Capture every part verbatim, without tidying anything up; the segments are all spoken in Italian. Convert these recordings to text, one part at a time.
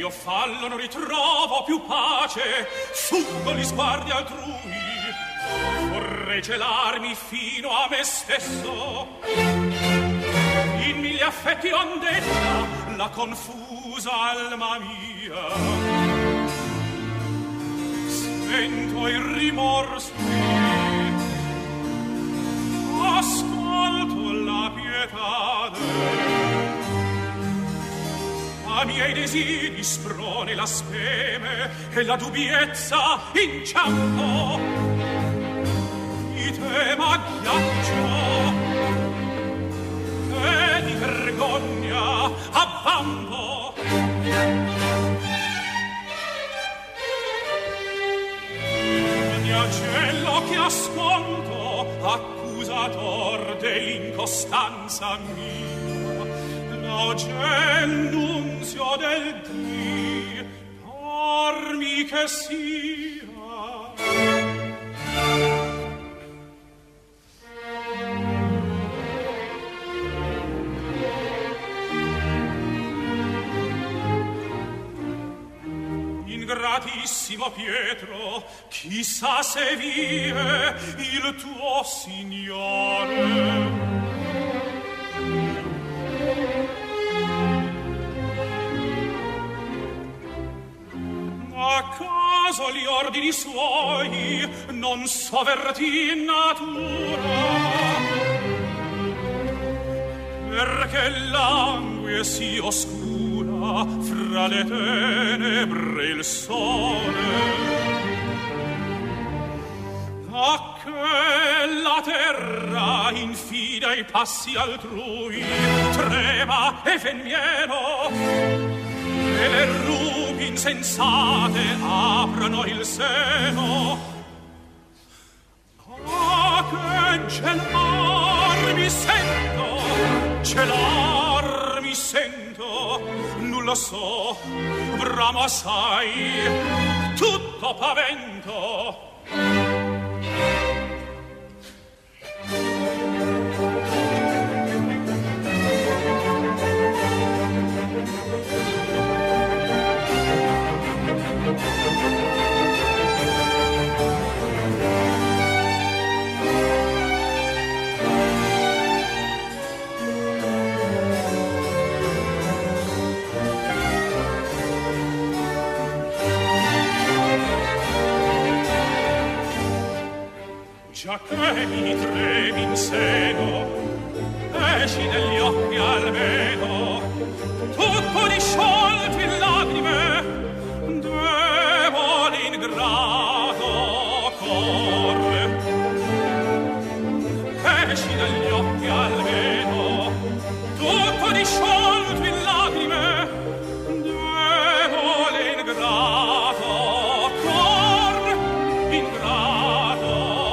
mio fallo non ritrovo più pace, fuggo gli sguardi altrui, vorrei celarmi fino a me stesso. In mille affetti ondeggia la confusa alma mia, sento il rimorso, ascolto la pietà. A miei desiri sprone la speme e la dubbiezza inciampo, di tema ghiaccio e di vergogna avvampo. Ogni agello che ascolto accusator dell'incostanza mia, c'è l'annunzio del dì, parmi che sia. Ingratissimo Pietro, chissà se vive il tuo Signore. A caso gli ordini suoi non sovvertì in natura, perché langue si oscura fra le tenebre il sole, a che la terra infida ai passi altrui trema e ven meno, e le rupi insensate aprono il seno. Ah, che gelar mi sento, gelar mi sento, nulla so, bramo assai, tutto pavento. Già che mi tremi in seno, esci dagli occhi almeno, tutto disciolti in lacrime, devo l'ingrato corre. Esci dagli occhi almeno, tutto disciolti in lacrime, devo l'ingrato corre, ingrato.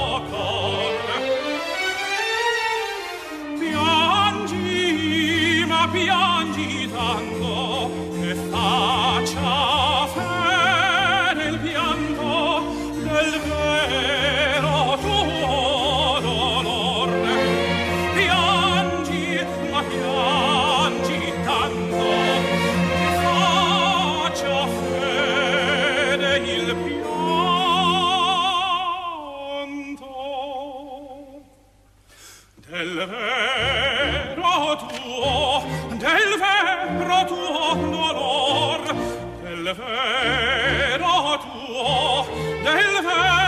Piangi tanto che faccia fede il pianto del vero tuo dolor. Piangi, ma piangi tanto che faccia fede il pianto del vero tuo, del vero tuo dolor, del vero tuo, del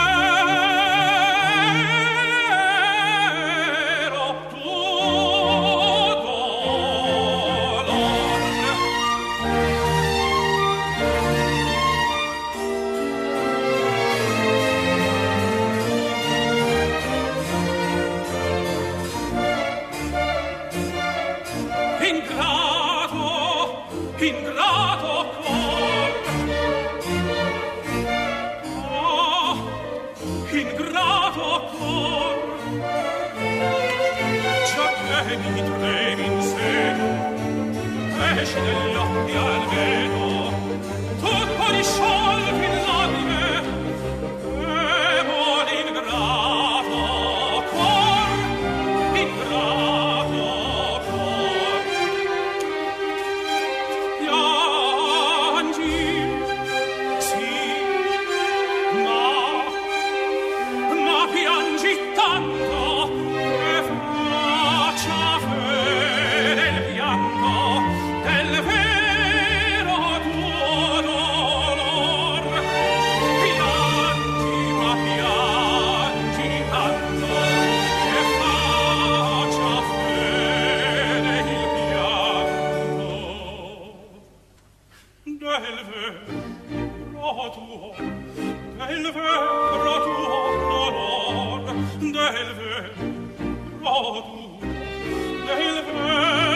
vero tuo dolor. Ingrato, ingrato cor, oh, ingrato cor, già che mi tremi in seno, esci dagli occhi almeno, tutto disciolti in lacrime, devo l'ingrato cor, ingrato cor. Piangi, del vero tuo, del vero tuo dolor, del vero tuo, del vero